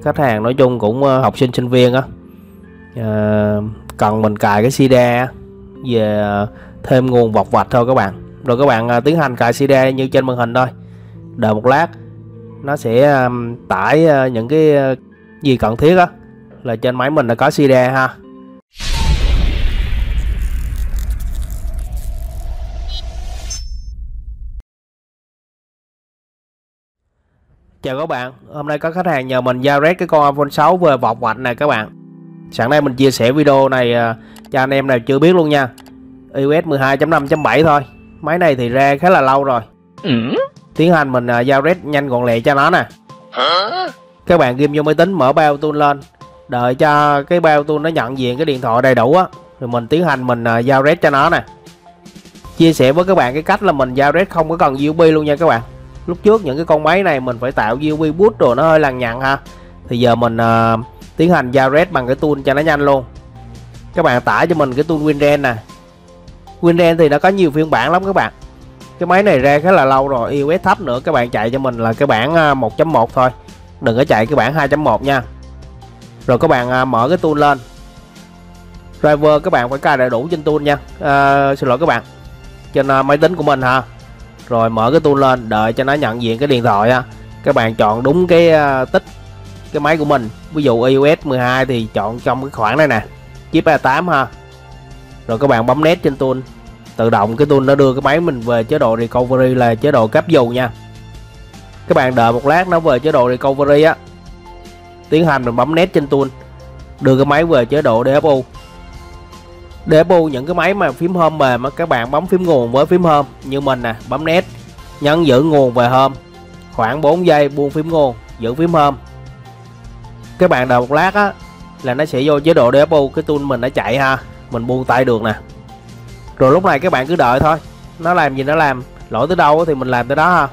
khách hàng nói chung cũng học sinh sinh viên á, cần mình cài cái CD về thêm nguồn vọc vạch thôi các bạn. Rồi các bạn tiến hành cài CD như trên màn hình thôi. Đợi một lát nó sẽ tải những cái gì cần thiết á, là trên máy mình đã có CD ha. Chào các bạn, hôm nay có khách hàng nhờ mình giao rét cái con iPhone 6 về vọc vạch này các bạn. Sẵn đây mình chia sẻ video này cho anh em nào chưa biết luôn nha. iOS 12.5.7 thôi. Máy này thì ra khá là lâu rồi. Tiến hành mình giao rét nhanh gọn lẹ cho nó nè. Các bạn ghim vô máy tính, mở bao tool lên, đợi cho cái bao tool nó nhận diện cái điện thoại đầy đủ á, rồi mình tiến hành mình giao rét cho nó nè. Chia sẻ với các bạn cái cách là mình giao rét không có cần USB luôn nha các bạn. Lúc trước những cái con máy này mình phải tạo USB boot rồi nó hơi lằng nhằng ha. Thì giờ mình tiến hành giao rét bằng cái tool cho nó nhanh luôn. Các bạn tải cho mình cái tool WinRAR nè. WinRAR thì nó có nhiều phiên bản lắm các bạn. Cái máy này ra khá là lâu rồi, iOS thấp nữa, các bạn chạy cho mình là cái bản 1.1 thôi. Đừng có chạy cái bản 2.1 nha. Rồi các bạn mở cái tool lên. Driver các bạn phải cài đầy đủ trên tool nha. Xin lỗi các bạn, trên máy tính của mình ha. Rồi mở cái tool lên, đợi cho nó nhận diện cái điện thoại á. Các bạn chọn đúng cái tích cái máy của mình. Ví dụ iOS 12 thì chọn trong cái khoảng này nè, chip A8 ha. Rồi các bạn bấm nét trên tool. Tự động cái tool nó đưa cái máy mình về chế độ recovery là chế độ cáp dù nha. Các bạn đợi một lát nó về chế độ recovery á. Tiến hành mình bấm nét trên tool, đưa cái máy về chế độ DFU. DFU những cái máy mà phím home mềm á, các bạn bấm phím nguồn với phím home. Như mình nè, bấm nét, nhấn giữ nguồn về home. Khoảng 4 giây buông phím nguồn, giữ phím home. Các bạn đợi một lát á là nó sẽ vô chế độ DFU, cái tool mình nó chạy ha. Mình buông tay được nè. Rồi lúc này các bạn cứ đợi thôi. Nó làm gì nó làm, lỗi tới đâu thì mình làm tới đó ha.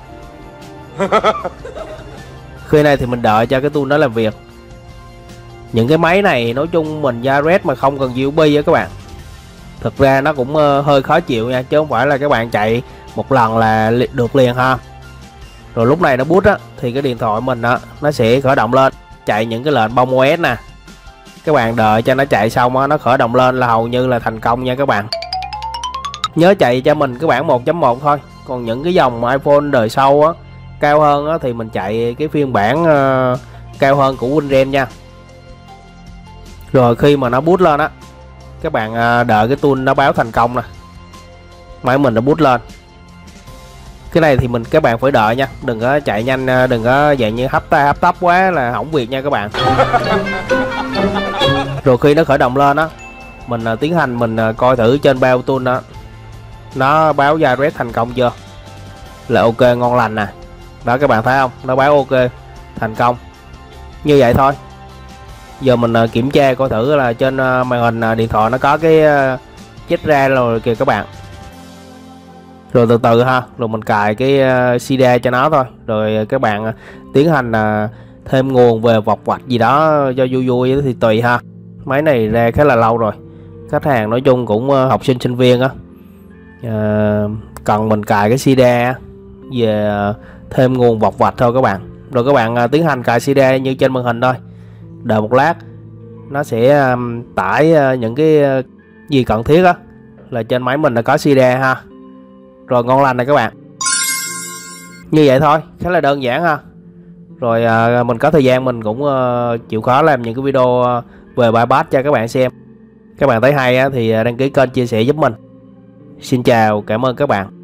Khi này thì mình đợi cho cái tool nó làm việc. Những cái máy này nói chung mình giao rét mà không cần USB á các bạn. Thực ra nó cũng hơi khó chịu nha, chứ không phải là các bạn chạy một lần là được liền ha. Rồi lúc này nó boot á thì cái điện thoại mình á nó sẽ khởi động lên, chạy những cái lệnh bông OS nè. Các bạn đợi cho nó chạy xong á, nó khởi động lên là hầu như là thành công nha các bạn. Nhớ chạy cho mình cái bản 1.1 thôi. Còn những cái dòng iPhone đời sau á, cao hơn á, thì mình chạy cái phiên bản cao hơn của WinRAR nha. Rồi khi mà nó boot lên á, các bạn đợi cái tool nó báo thành công nè. Máy mình nó boot lên. Cái này thì các bạn phải đợi nha, đừng có chạy nhanh, đừng có dạng như hấp tay hấp tấp quá là hỏng việc nha các bạn. Rồi khi nó khởi động lên á, mình tiến hành mình coi thử trên bao tool đó, nó báo giao rét thành công chưa, là ok ngon lành nè. Đó các bạn thấy không, nó báo ok thành công. Như vậy thôi. Giờ mình kiểm tra coi thử là trên màn hình điện thoại nó có cái chết ra rồi kìa các bạn. Rồi từ từ ha, rồi mình cài cái CD cho nó thôi. Rồi các bạn tiến hành thêm nguồn về vọc vạch gì đó cho vui vui thì tùy ha. Máy này ra khá là lâu rồi, khách hàng nói chung cũng học sinh sinh viên á, cần mình cài cái CD về thêm nguồn vọc vạch thôi các bạn. Rồi các bạn tiến hành cài CD như trên màn hình thôi. Đợi một lát nó sẽ tải những cái gì cần thiết á, là trên máy mình đã có CD ha. Rồi ngon lành này các bạn. Như vậy thôi, khá là đơn giản ha. Rồi mình có thời gian mình cũng chịu khó làm những cái video về bypass cho các bạn xem. Các bạn thấy hay á, thì đăng ký kênh chia sẻ giúp mình. Xin chào, cảm ơn các bạn.